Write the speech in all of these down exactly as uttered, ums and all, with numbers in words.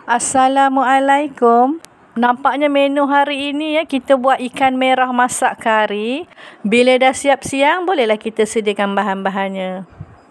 Assalamualaikum. Nampaknya menu hari ini ya, kita buat ikan merah masak kari. Bila dah siap siang, bolehlah kita sediakan bahan-bahannya.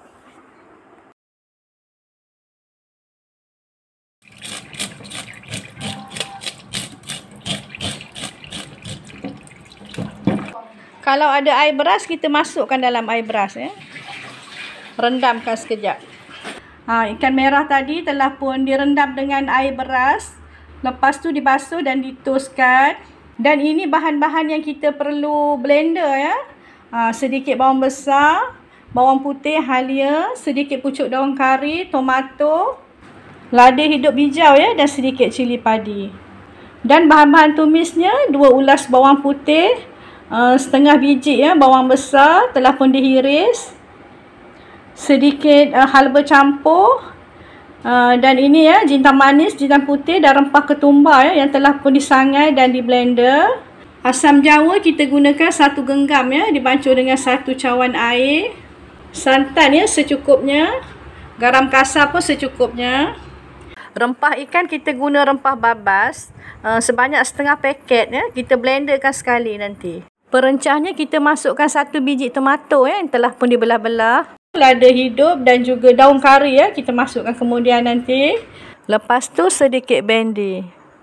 Kalau ada air beras, kita masukkan dalam air beras ya. Rendamkan sekejap. Ha, ikan merah tadi telah pun direndam dengan air beras. Lepas tu dibasuh dan ditoskan. Dan ini bahan-bahan yang kita perlu blender ya. Ha, sedikit bawang besar, bawang putih halia, sedikit pucuk daun kari, tomato, lada hidup hijau ya, dan sedikit cili padi. Dan bahan-bahan tumisnya, dua ulas bawang putih, uh, setengah biji ya bawang besar telah pun dihiris, sedikit uh, halba campur. Uh, dan ini ya, jintan manis, jintan putih dan rempah ketumbar ya, yang telah pun disangai dan di blender. Asam jawa kita gunakan satu genggam ya, dibancuh dengan satu cawan air. Santan ya secukupnya. Garam kasar pun secukupnya. Rempah ikan kita guna rempah babas uh, sebanyak setengah paket ya, kita blenderkan sekali nanti. Perencahnya kita masukkan satu biji tomato ya, yang telah pun dibelah-belah. Lada hidup dan juga daun kari ya, kita masukkan kemudian nanti. Lepas tu sedikit bendi.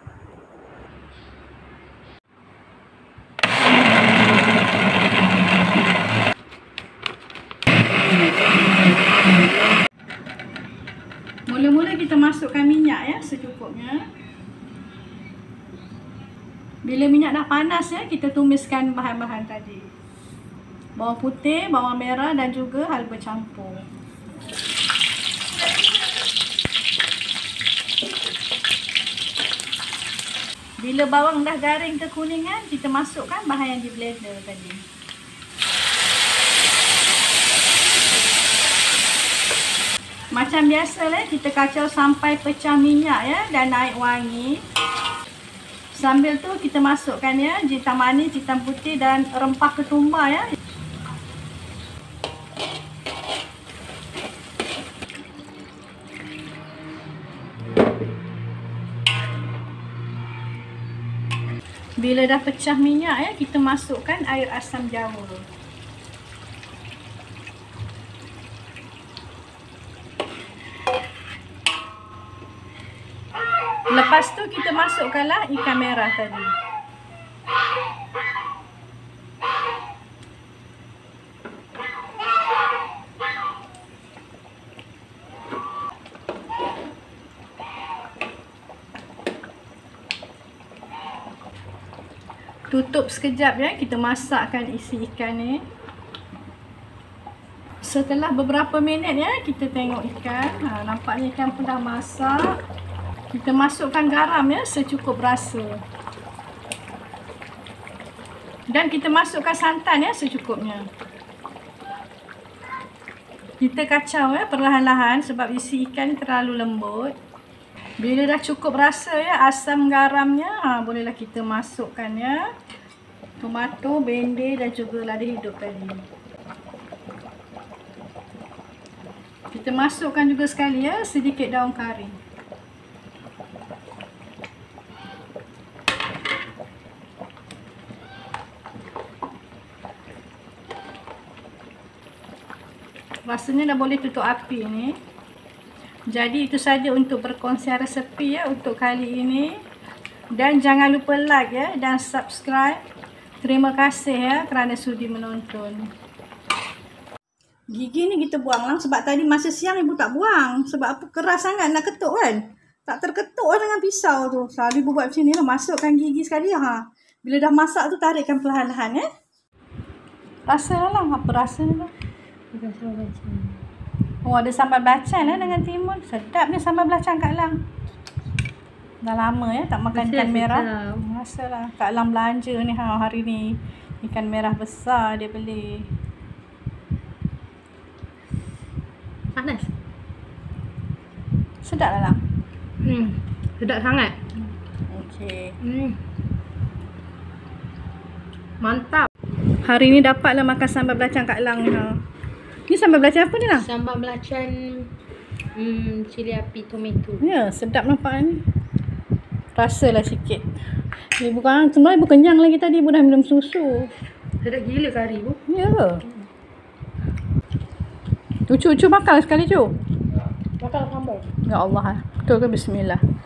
Mula-mula kita masukkan minyak ya, secukupnya. Bila minyak dah panas ya, kita tumiskan bahan-bahan tadi. Bawang putih, bawang merah dan juga halba campur. Bila bawang dah garing kekuningan, kita masukkan bahan yang di blender tadi. Macam biasalah, kita kacau sampai pecah minyak ya dan naik wangi. Sambil tu kita masukkan ya jintan manis, jintan putih dan rempah ketumbar ya. Bila dah pecah minyak ya, kita masukkan air asam jawa. Lepas tu kita masukkanlah ikan merah tadi. Tutup sekejap ya, kita masakkan isi ikan ni. Setelah beberapa minit ya, kita tengok ikan. Ha, nampaknya ikan pun dah masak. Kita masukkan garam ya, secukup rasa. Dan kita masukkan santan ya, secukupnya. Kita kacau ya, perlahan-lahan sebab isi ikan terlalu lembut. Bila dah cukup rasa ya, asam garamnya, ha, bolehlah kita masukkan ya tomato, bendi dan juga lada hidup tadi. Kita masukkan juga sekali ya sedikit daun kari. Rasanya dah boleh tutup api ni. Jadi itu saja untuk berkongsi resepi ya untuk kali ini. Dan jangan lupa like ya dan subscribe. Terima kasih ya kerana sudi menonton. Gigi ni kita buang lah sebab tadi masa siang ibu tak buang. Sebab apa, keras sangat nak ketuk kan. Tak terketuk lah dengan pisau tu. Selalu ibu buat macam ni lah. Masukkan gigi sekali ha. Bila dah masak tu tarikkan perlahan-lahan ya. Rasa lah apa rasa ni lah. Rasa macam Oh, ada sambal belacan lah dengan timun. Sedap ni sambal belacan Kak Lang. Dah lama ya tak makan ikan merah. Rasalah Kak Lang belanja ni ha, hari ni. Ikan merah besar dia beli. panas. Sedap lah Lang. Hmm, sedap sangat. Okey. Hmm. Mantap. Hari ni dapatlah makan sambal belacan Kak Lang ni ha. Ni sambal belacan apa ni Lang? Sambal belacan hmm, cili api tomato. Ya, sedap nampak ni. Rasalah sikit. Ibu kan sebenarnya ibu kenyang lagi tadi, ibu dah minum susu. Sedap gila kari bu. Ya. Cucu-cucu makan sekali, cu. Makan sambal. Ya Allah. Betul ke bismillah.